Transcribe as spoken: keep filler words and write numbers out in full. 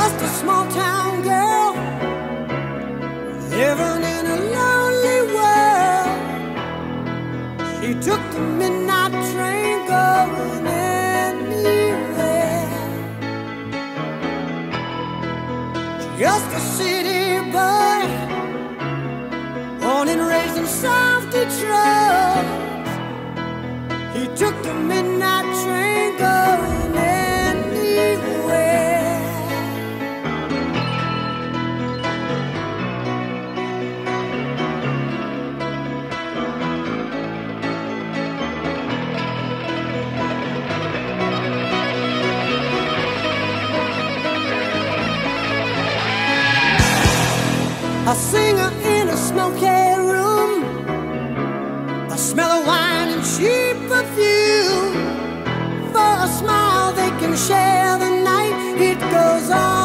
just a small town girl living in a lonely world. She took the midnight train going anywhere. Just a city boy, born and raised in South Detroit. He took the midnight train going anywhere. A singer in a smoky room, a smell of wine and cheap perfume. For a smile they can share the night. It goes on.